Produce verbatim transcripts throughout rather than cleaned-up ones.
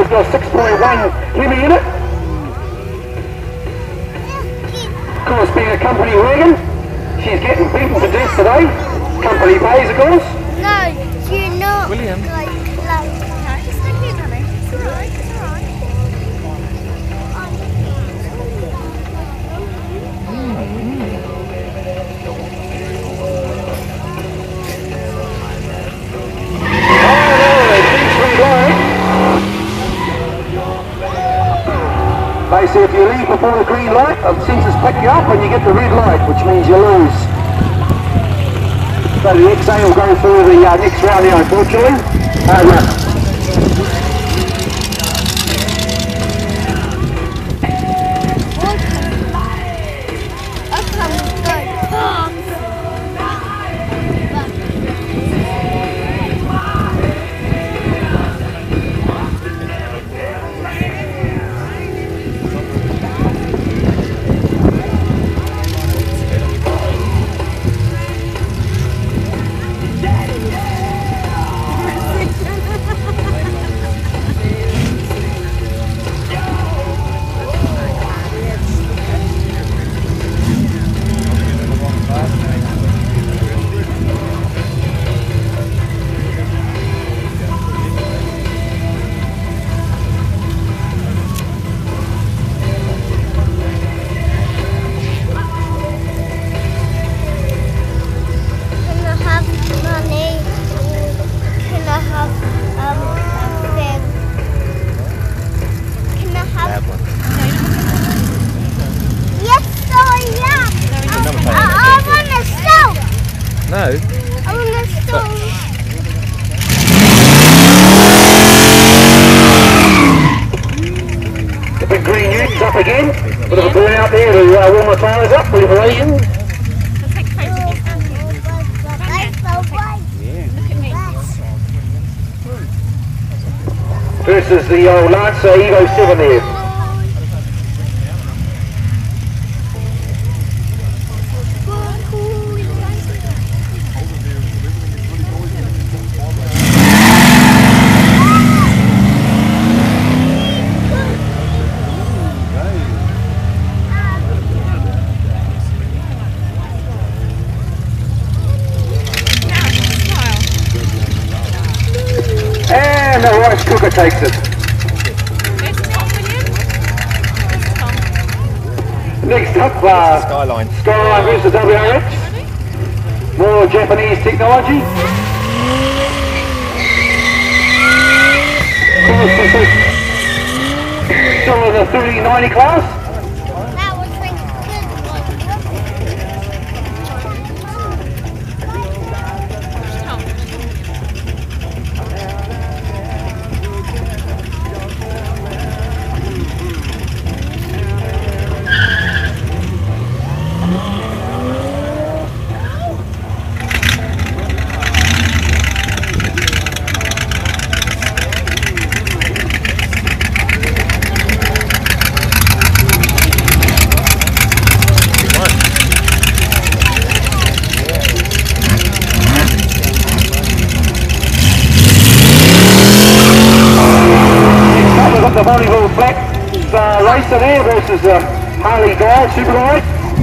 has got a six point one Hemi in it. Of course, being a company wagon, she's getting beaten to death today. Company pays, of course. No, you're not. William. Like, like, No, just stay here, darling. It's alright, it's alright. Basically, if you leave before the green light, the sensors pick you up and you get the red light, which means you lose. So the X A will go through the uh, next round here, unfortunately. Hard luck. No. I want to stone. The big green unit's up again. Bit of a burn out there to uh, warm the tyres up for your reason. I'll take a photo of you. Look at me. Versus the old Lancer Evo seven there. And the rice cooker takes it. There's Tom, William. There's Tom. Next up, uh, Skyline. Skyline versus W R X. More Japanese technology. Of course, this is still in the thirty ninety class. That was like good Tom. The volleyball black uh, racer there versus the Harley guy, super guy.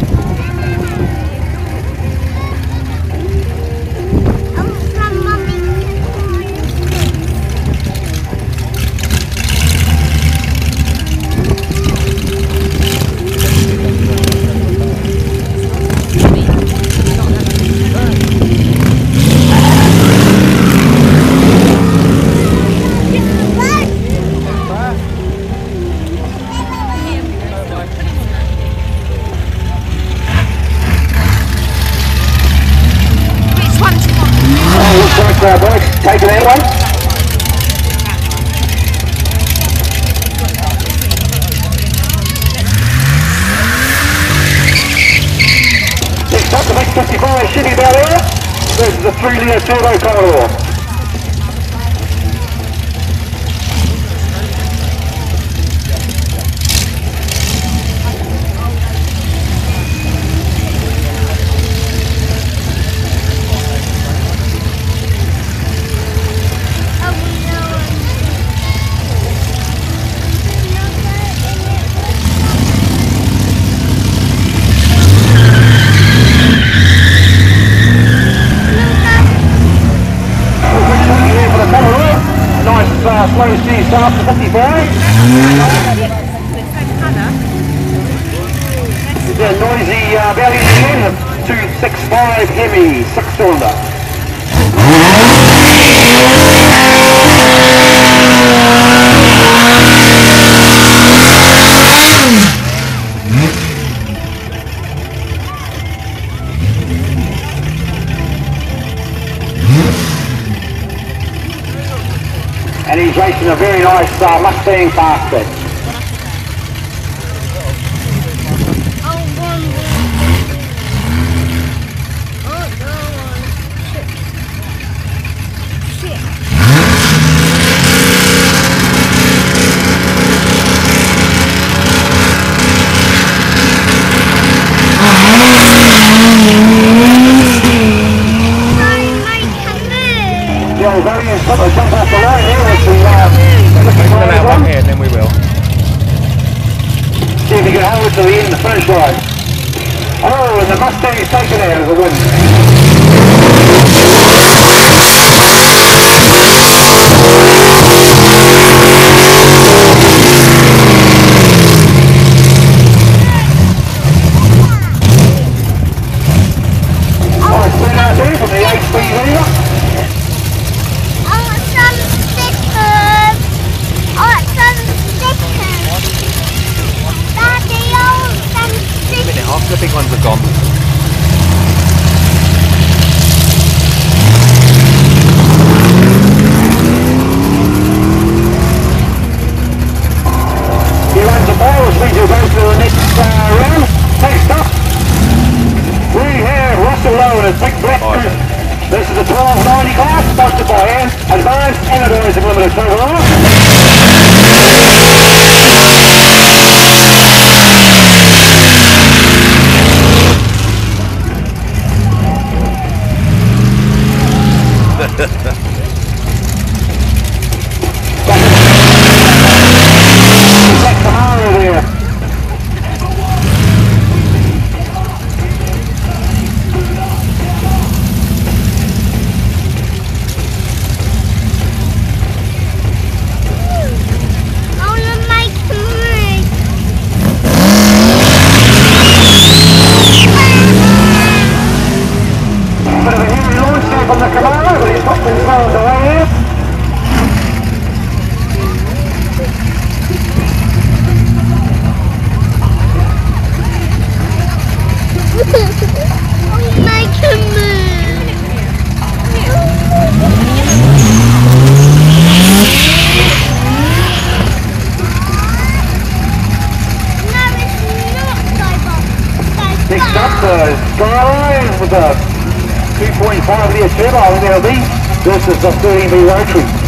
Looks like uh, boys taking that one. Next up, the Max fifty-five Chevy Bel Air versus the three litre turbo Tokoroa. fifty start to fifty-five. The noisy uh, Valiant again, two sixty-five Hemi, six cylinder. And he's racing a very nice uh, Mustang fastback. Yeah, very important. Jump off the line here with the uh, Allow one here and then we will. see if you can hold it to the end of the finish line. Oh, and the Mustang's taken out as a win. Nice win out there from the H P leader. Minute off, the big ones are gone. He runs the ball as we do go to the next uh, round. Next up, we have Russell Lowe and Big Black Group. This is the twelve ninety class, sponsored by Advanced Anodizing Limited Tokoroa. Next up, the Skyline with a two point five litre turbo in L B. This is the thirteen B rotary.